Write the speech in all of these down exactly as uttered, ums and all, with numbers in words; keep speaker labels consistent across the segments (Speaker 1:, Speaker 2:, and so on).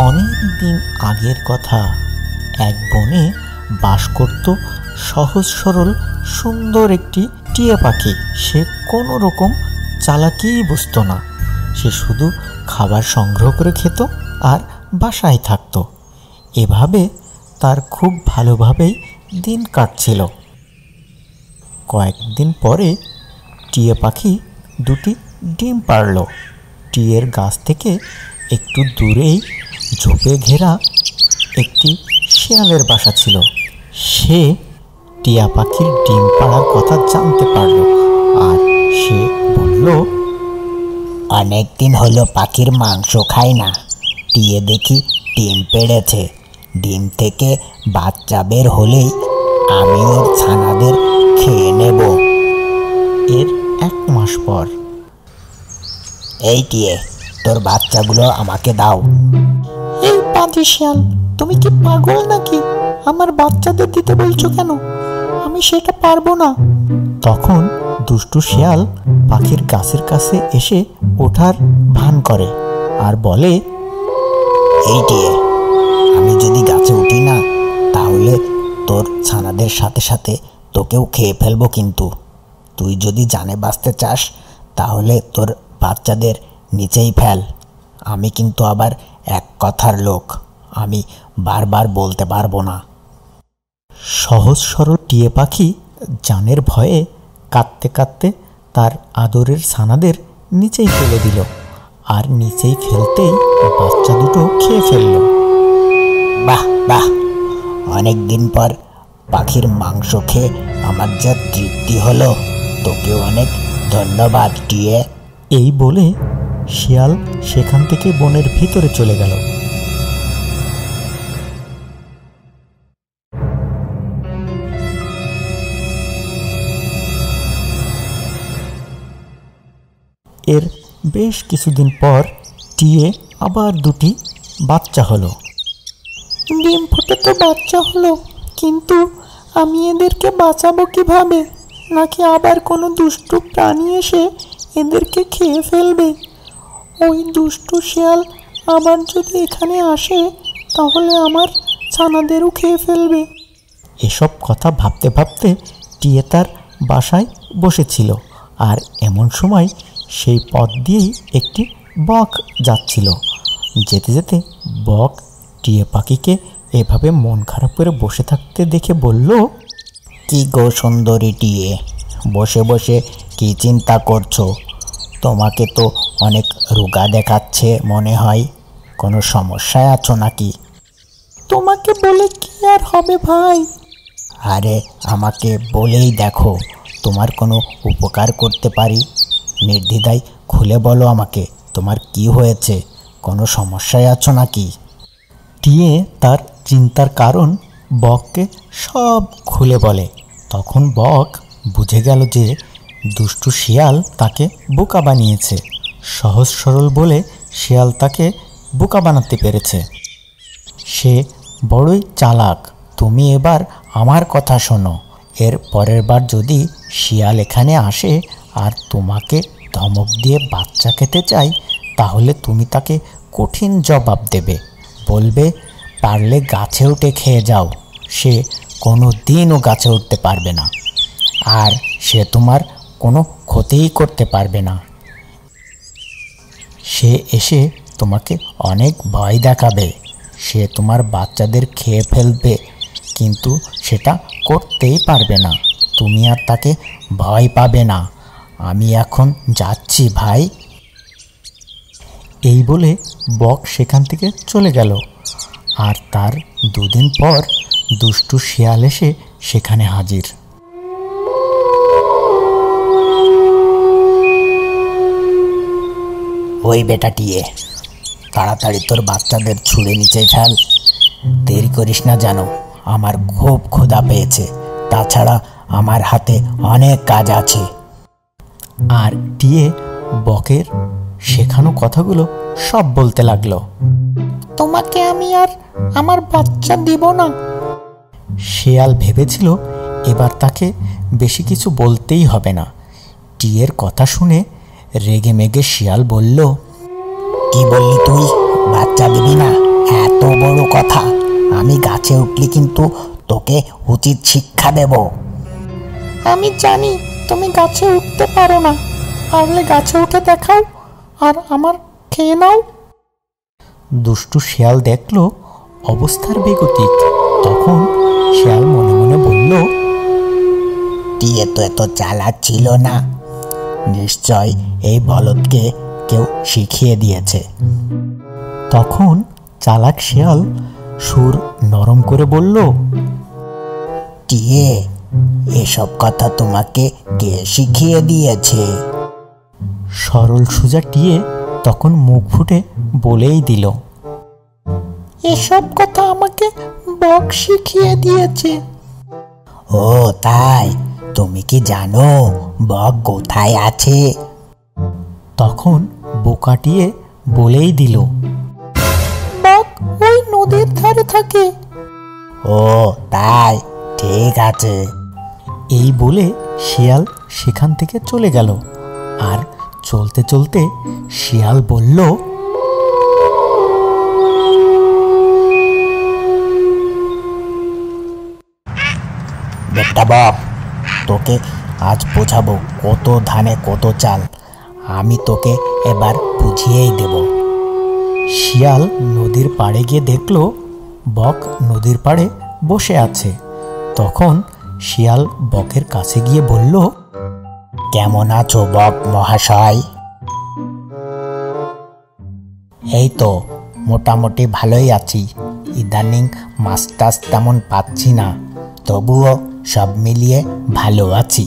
Speaker 1: অনেক দিন আগের কথা। এক বনে বাস করত সহজ সরল সুন্দর একটি টিয়া পাখি। সে কোনো রকম চালাকিই বুঝতো না। সে শুধু খাবার সংগ্রহ করে খেত আর বাসায় থাকত। এভাবে তার খুব ভালোভাবেই দিন কাটছিল। কয়েকদিন পরে টিয়া পাখি দুটি ডিম পাড়ল। টিয়ের গাছ থেকে একটু দূরেই ঝোপে ঘেরা একটি শিয়ালের বাসা ছিল। সে টিয়া পাখির ডিম পাড়ার কথা জানতে পারল আর সে বলল,
Speaker 2: অনেক দিন হলো পাখির মাংস খাই না। টিয়ে দেখি ডিম পেড়েছে। ডিম থেকে বাচ্চা বের হলেই আমি ওর ছানাদের খেয়ে নেব।
Speaker 1: এর এক মাস পর,
Speaker 2: এই টিয়ে, তোর বাচ্চাগুলো আমাকে দাও।
Speaker 3: এই পাজি শিয়াল, তুমি কি পাগল নাকি? আমার বাচ্চাদের দিতে বলছো কেন? আমি সেটা পারবো না।
Speaker 1: তখন দুষ্টু শিয়াল পাখির গাছের কাছে এসে ওঠার ভান করে আর বলে,
Speaker 2: এই টিয়ে, আমি যদি গাছে উঠি না তাহলে তোর ছানাদের সাথে সাথে তোকেও খেয়ে ফেলবো। কিন্তু তুই যদি জানে বাঁচতে চাস তাহলে তোর বাচ্চাদের নিচেই ফেল। আমি কিন্তু আবার এক কথার লোক, আমি বারবার বলতে পারবো না।
Speaker 1: সহজ সরল টিয়ে পাখি জানের ভয়ে কাঁদতে কাঁদতে তার আদরের ছানাদের নিচেই ফেলে দিল আর নিচেই ফেলতেই বাচ্চা দুটো খেয়ে ফেলল।
Speaker 2: বাহ বাহ, অনেক দিন পর পাখির মাংস খেয়ে আমার যা তৃপ্তি হলো। তোকে অনেক ধন্যবাদ টিয়ে।
Speaker 1: এই বলে শিয়াল সেখান থেকে বনের ভিতরে চলে গেল। এর বেশ কিছুদিন পর টিয়ে আবার দুটি বাচ্চা হলো।
Speaker 3: ডিম ফুটে তো বাচ্চা হলো, কিন্তু আমি এদেরকে বাঁচাবো কিভাবে? নাকি আবার কোনো দুষ্টু প্রাণী এসে এদেরকে খেয়ে ফেলবে? ওই দুষ্টু শিয়াল আবার যদি এখানে আসে তাহলে আমার ছানাদেরও খেয়ে ফেলবে।
Speaker 1: এসব কথা ভাবতে ভাবতে টিয়ে তার বাসায় বসেছিল। আর এমন সময় সেই পথ দিয়েই একটি বক যাচ্ছিল। যেতে যেতে বক টিয়ে পাখিকে এভাবে মন খারাপ করে বসে থাকতে দেখে বলল,
Speaker 2: কি গো সুন্দরী টিয়ে, বসে বসে কি চিন্তা করছো? তোমাকে তো অনেক রোগা দেখাচ্ছে মনে হয়। কোনো সমস্যায় আছো নাকি?
Speaker 3: তোমাকে বলে কি আর হবে ভাই?
Speaker 2: আরে আমাকে বলেই দেখো, তোমার কোনো উপকার করতে পারি। নির্দ্বিধায় খুলে বলো আমাকে, তোমার কি হয়েছে? কোনো সমস্যায় আছো নাকি?
Speaker 1: টিয়ে তার চিন্তার কারণ বককে সব খুলে বলে। তখন বক বুঝে গেল যে দুষ্টু শিয়াল তাকে বোকা বানিয়েছে। সহজ সরল বলে শিয়াল তাকে বোকা বানাতে পেরেছে। সে বড়ই চালাক। তুমি এবার আমার কথা শোনো। এর পরের বার যদি শিয়াল এখানে আসে আর তোমাকে ধমক দিয়ে বাচ্চা খেতে চাই, তাহলে তুমি তাকে কঠিন জবাব দেবে। বলবে, পারলে গাছে উঠে খেয়ে যাও। সে কোনো দিনও গাছে উঠতে পারবে না, আর সে তোমার কোনো ক্ষতিই করতে পারবে না। সে এসে তোমাকে অনেক ভয় দেখাবে। সে তোমার বাচ্চাদের খেয়ে ফেলবে, কিন্তু সেটা করতেই পারবে না। তুমি আর তাকে ভয় পাবে না। আমি এখন যাচ্ছি ভাই। এই বলে বক সেখান থেকে চলে গেল। আর তার দুদিন পর দুষ্টু শিয়াল এসে সেখানে হাজির।
Speaker 2: ওই বেটা টিয়ে, তাড়াতাড়ি তোর বাচ্চাদের ছুঁড়ে নিচে ফেল। দেরি করিস না, জানো আমার খুব ক্ষুধা পেয়েছে। তাছাড়া আমার হাতে অনেক কাজ আছে।
Speaker 1: আর টিয়ে বকের শেখানো কথাগুলো সব বলতে লাগলো।
Speaker 3: তোমাকে আমি আর আমার বাচ্চা দিব না।
Speaker 1: শিয়াল ভেবেছিল এবার তাকে বেশি কিছু বলতেই হবে না। টিয়ের কথা শুনে রেগে মেগে শিয়াল বলল,
Speaker 2: কি বললি তুই? বাচ্চা দিবি না? গাছে উঠলি কিন্তু তোকে উচিত শিক্ষা দেব।
Speaker 3: আমি জানি তুমি গাছে উঠতে পারো না, পারলে গাছে উঠে দেখাও আর আমার খেয়ে নাও।
Speaker 1: দুষ্টু শিয়াল দেখল অবস্থার বেগতিক। তখন শিয়াল মনে মনে বলল,
Speaker 2: টিয়ে তো এত চালাক ছিল না, নিশ্চয় এই বলদকে কেউ শিখিয়ে দিয়েছে।
Speaker 1: তখন চালাক শিয়াল সুর নরম করে বলল,
Speaker 2: টিয়ে, এসব কথা তোমাকে কে শিখিয়ে দিয়েছে?
Speaker 1: সরল সোজা টিয়ে তখন মুখ ফুটে বলেই দিল,
Speaker 3: এসব কথা আমাকে বক শিখিয়ে দিয়েছে।
Speaker 2: ও তাই? তুমি কি জানো বক কোথায় আছে?
Speaker 1: তখন বোকা টিয়ে বলেই দিল,
Speaker 3: বক ওই নদীর ধারে থাকে।
Speaker 2: ও তাই, ঠিক আছে।
Speaker 1: এই বলে শিয়াল সেখান থেকে চলে গেল। আর চলতে চলতে শিয়াল বলল,
Speaker 2: বেটা বক, তোকে আজ বোঝাবো কত ধানে কত চাল। আমি তোকে এবার বুঝিয়েই দেব।
Speaker 1: শিয়াল নদীর পাড়ে গিয়ে দেখল বক নদীর পাড়ে বসে আছে। তখন শিয়াল বকের কাছে গিয়ে বলল,
Speaker 2: কেমন আছো বক মহাশয়? এই তো মোটামুটি ভালোই আছি। ইদানিং মাছ টাছ তেমন পাচ্ছি না, তবুও সব মিলিয়ে ভালো আছি।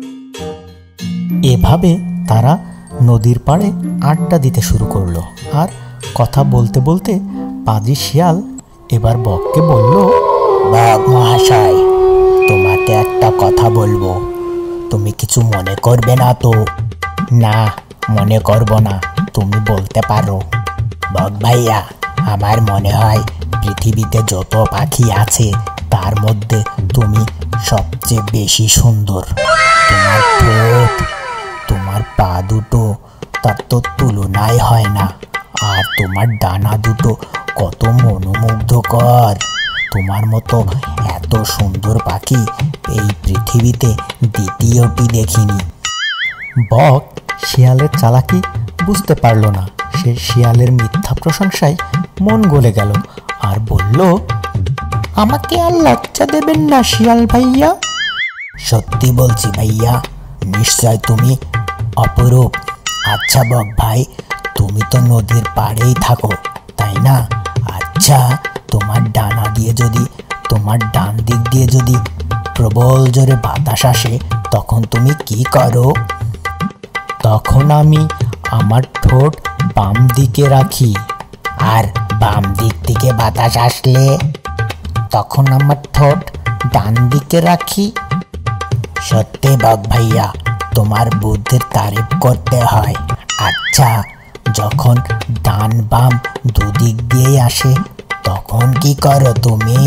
Speaker 1: এভাবে তারা নদীর পাড়ে আড্ডা দিতে শুরু করলো। আর কথা বলতে বলতে পাজি শিয়াল এবার বককে বলল,
Speaker 2: বক মহাশয়, তোমাকে একটা কথা বলবো, তুমি কিছু মনে করবে না তো? না, মনে করব না, তুমি বলতে পারো। বক ভাইয়া, আমার মনে হয় পৃথিবীতে যত পাখি আছে তার মধ্যে তুমি সবচেয়ে বেশি সুন্দর। তোমার ঠোঁট, তোমার পা দুটো, তার তো তুলনাই হয় না। আর তোমার ডানা দুটো কত মনোমুগ্ধকর। তোমার মতো এত সুন্দর পাখি এই পৃথিবীতে দ্বিতীয়টি দেখিনি।
Speaker 1: বক শিয়ালের চালাকি বুঝতে পারল না। সে শিয়ালের মিথ্যা প্রশংসায় মন গলে গেল আর বলল,
Speaker 3: আমাকে আর লজ্জা দেবেন না শিয়াল ভাইয়া।
Speaker 2: সত্যি বলছি ভাইয়া, নিশ্চয় তুমি অপরূপ। আচ্ছা বক ভাই, তুমি তো নদীর পাড়েই থাকো, তাই না? আচ্ছা, তোমার ডানা দিয়ে যদি, তোমার ডান দিক দিয়ে যদি প্রবল জোরে বাতাস আসে, তখন তুমি কি করো?
Speaker 1: তখন আমি আমার ঠোঁট বাম দিকে রাখি।
Speaker 2: আর বাম দিক থেকে বাতাস আসলে?
Speaker 3: তখন আমার ঠোঁট ডান দিকে রাখি।
Speaker 2: সত্যি বক ভাইয়া, তোমার বুদ্ধির তারিফ করতে হয়। আচ্ছা, যখন ডান বাম দুদিক দিয়ে আসে তখন কি করো তুমি?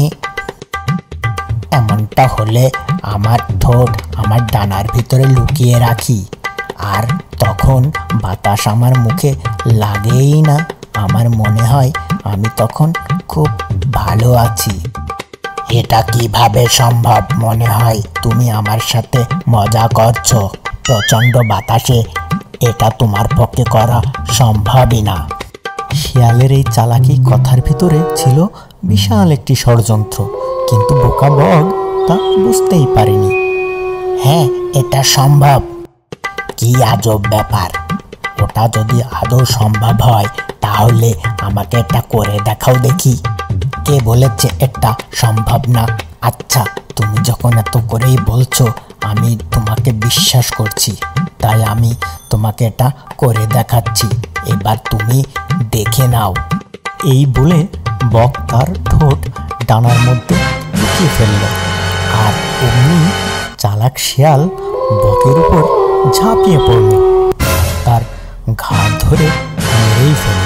Speaker 3: এমনটা হলে আমার ঠোঁট আমার ডানার ভিতরে লুকিয়ে রাখি। আর তখন বাতাস আমার মুখে লাগেই না। আমার মনে হয় আমি তখন খুব ভালো আছি।
Speaker 2: এটা কিভাবে সম্ভব? মনে হয় তুমি আমার সাথে মজা করছো। প্রচণ্ড বাতাসে এটা তোমার পক্ষে করা সম্ভবই না।
Speaker 1: শিয়ালের এই চালাকি কথার ভিতরে ছিল বিশাল একটি ষড়যন্ত্র, কিন্তু বোকা বক তা বুঝতেই পারেনি।
Speaker 2: হ্যাঁ, এটা সম্ভব। কি আজব ব্যাপার! ওটা যদি আদৌ সম্ভব হয় তাহলে আমাকে এটা করে দেখাও দেখি। কে বলেছে এটা সম্ভব না?
Speaker 1: আচ্ছা, তুমি যখন এত করেই বলছো, আমি তোমাকে বিশ্বাস করছি, তাই আমি তোমাকে এটা করে দেখাচ্ছি। এবার তুমি দেখে নাও। এই বলে বক তার ঠোঁট ডানার মধ্যে লুকিয়ে ফেলল। আর অমনি চালাক শিয়াল বকের উপর ঝাঁপিয়ে পড়ল, তার ঘাড় ধরে মেরেই ফেলল।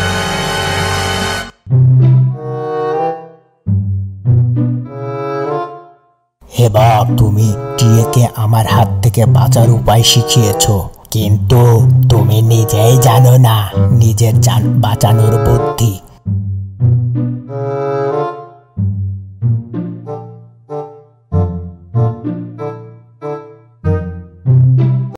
Speaker 2: হে বক, তুমি টিয়েকে আমার হাত থেকে বাঁচার উপায় শিখিয়েছো, কিন্তু তুমি নিজেই জানো না নিজের জান বাঁচানোর বুদ্ধি।